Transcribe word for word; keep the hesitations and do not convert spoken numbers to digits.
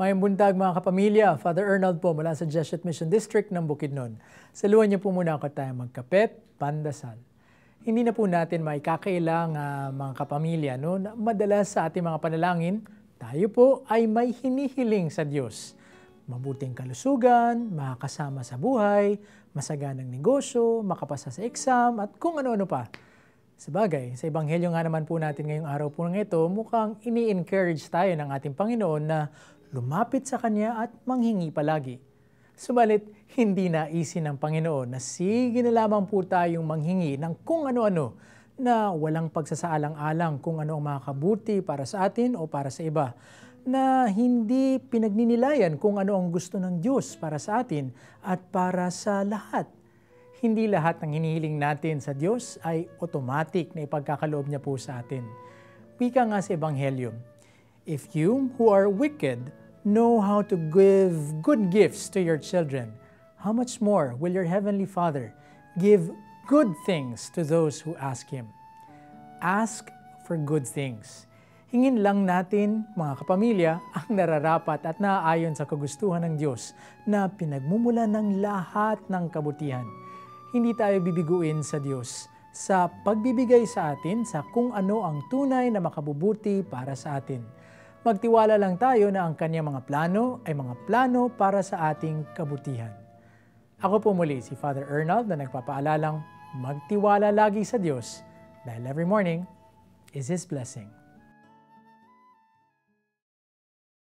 Mayang buntag mga kapamilya, Father Arnold po mula sa Jesuit Mission District ng Bukidnon. Saluhan niyo po muna ako tayo magkapet, pandasal. Hindi na po natin maikakailang uh, mga kapamilya no, na madalas sa ating mga panalangin, tayo po ay may hinihiling sa Diyos. Mabuting kalusugan, makakasama sa buhay, masaganang negosyo, makapasa sa exam at kung ano-ano pa. Sabagay, sa Ebanghelyo nga naman po natin ngayong araw po ng ito, mukhang ini-encourage tayo ng ating Panginoon na lumapit sa Kanya at manghingi palagi. Subalit, hindi naisin ng Panginoon na sige na lamang po tayong manghingi ng kung ano-ano na walang pagsasaalang-alang kung ano ang makakabuti para sa atin o para sa iba, na hindi pinagninilayan kung ano ang gusto ng Diyos para sa atin at para sa lahat. Hindi lahat ng hinihiling natin sa Diyos ay automatic na ipagkakaloob niya po sa atin. Wika nga sa Ebanghelyo, "If you who are wicked know how to give good gifts to your children, how much more will your heavenly Father give good things to those who ask Him?" Ask for good things. Hingin lang natin, mga kapamilya, ang nararapat at naaayon sa kagustuhan ng Diyos na pinagmumula ng lahat ng kabutihan. Hindi tayo bibiguin sa Diyos sa pagbibigay sa atin sa kung ano ang tunay na makabubuti para sa atin. Magtiwala lang tayo na ang Kanyang mga plano ay mga plano para sa ating kabutihan. Ako po muli si Father Arnold na nagpapaalalang magtiwala lagi sa Diyos dahil every morning is His blessing.